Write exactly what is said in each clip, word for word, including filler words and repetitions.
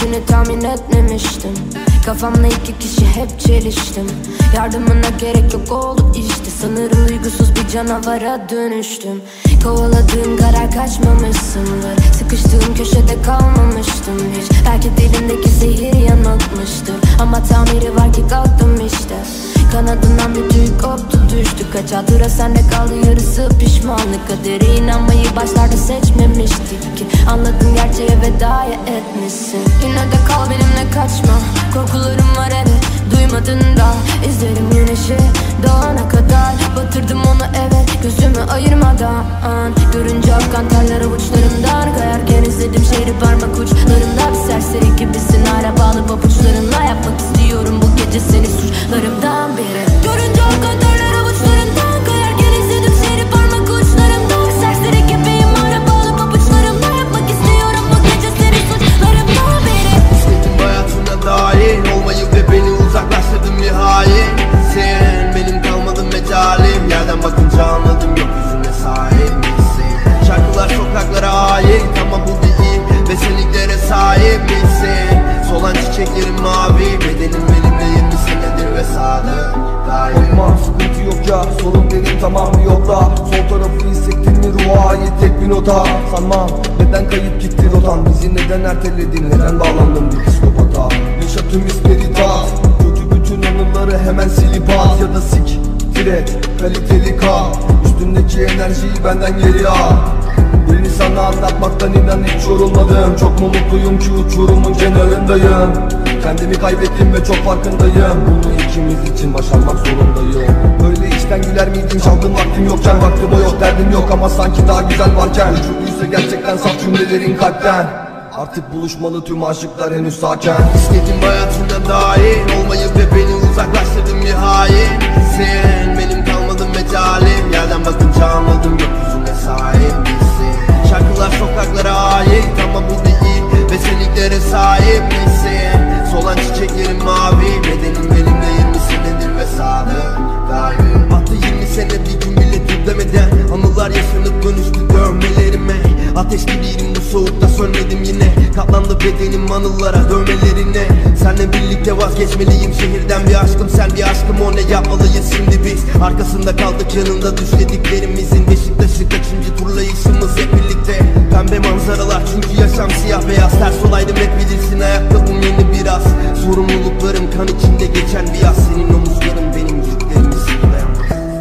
biteceğini tahmin etmemiştim. Kafamla iki kişi hep çeliştim. Yardımına gerek yok oldu işte. Sanırım duygusuz bir canavara dönüştüm. Kovaladığım karar kaçmamışsındır. Sıkıştığım köşede kalmamıştım hiç. Belki dilimdeki zehir yanıltmıştır. Ama tamiri var ki kalktım işte. Kanadından bir tüy koptu düştü. Kaç hatıra sende kaldı, yarısı pişmanlık. Kadere inanmayı başlarda seçmemiştik ki. Anladım, gerçeğe veda etmişsin. Yine de kal benimle, kaçma. Korkularım var evet, duymadın da. İzlerim güneşi doğana kadar. Batırdım onu evet, gözümü ayırmadan. Görünce akan terler avuçlarımdan. Kayarken izledim şehri parmak uçlarımda. Bir serseri gibisin hala bağlı pabuçlarınla. Yapmak istiyorum bu gece seni suçlarımdan biri. Görünce akan terler avuçlarımdan. Kayarken izledim şehri parmak uçlarımda. Bir serseri gibiyim hala bağlı pabuçlarımla. Yapmak istiyorum bu gece seni suçlarımdan biri. İstedim hayatına dahil olmayı ve beni uzaklaştırdın bir hain. Sen benim kalmadın mecalim. Yerden bakınca anladım gökyüzüne sahip misin? Şarkılar sokaklara ait ama bu değil. Ve senliklere sahip misin? Solan çiçeklerim mavi. Bedenim benimle yirmi senedir ve sadık daim. Korkma, sıkıntı yok ya, sorun benim tamam bir yolda. Sol tarafı hissettin mi ruha ait tek bir nota. Sanmam neden kayıp gitti rotan. Bizi neden erteledin, neden bağlandın bir psikopata. Yaşa tüm hisleri tat, kötü bütün anıları hemen silip at. Ya da sik, diret, kaliteli kal. Üstümdeki enerjiyi benden geri al. Birini sana anlatmaktan inan hiç yorulmadım. Çok mu mutluyum ki uçurumun kenarındayım. Kendimi kaybettim ve çok farkındayım. Bunu ikimiz için başarmak zorundayım. Böyle içten güler miydin, çaldığın vaktim yokken. Vaktim o yok, derdim yok ama sanki daha güzel varken. Uçurduysa gerçekten saf cümlelerin kalpten. Artık buluşmalı tüm aşıklar henüz sakin. İstedim hayatına dahil olmayı ve beni uzaklaştırdın bir hain. Sen benim kalmadın mecalim. Yerden bakınca anladım gökyüzüne sahip misin? Şarkılar sokaklara ait ama bu değil. Ve senliklere sahip misin? Solan çiçeklerim mavi. Bedenim benimle yirmi senedir ve sadık daim. Battı yirmi sene bir gün bile dur demeden. Anılar yaşanıp dönüştü dövmelerime. Ateş gibiyim bu soğukta, sönmedim yine. Katlandı bedenim anılara, dövmelerine. Seninle birlikte vazgeçmeliyim şehirden bir aşkım. Sen bir aşkım, o ne yapmalıyız şimdi biz? Arkasında kaldık yanında düşlediklerimizin. Beşiktaş'ı kaçıncı turlayışımız hep birlikte. Pembe manzaralar çünkü yaşam siyah beyaz. Ters olaydım hep bilirsin, ayakkabım yeni biraz. Sorumluluklarım kan içinde geçen bir yaz. Senin omuzların benim yüklerimi sırtlayan.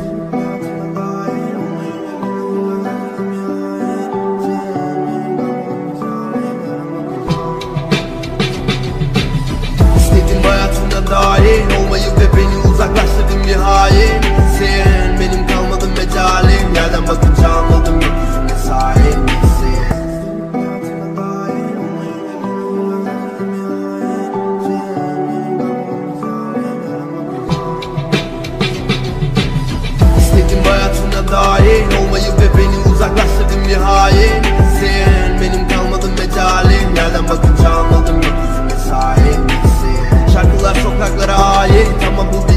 Dahil olmayı ve beni uzaklaştırdın bir hain. Sen benim kalmadın mecalim. Yerden bakınca anladım gökyüzüne sahip misin? İstedim hayatına dahil olmayı ve beni uzaklaştırdın bir hain. Sen benim kalmadın mecalim. Yerden bakınca anladım gökyüzüne sahip misin? Şarkılar sokaklara ait ama bu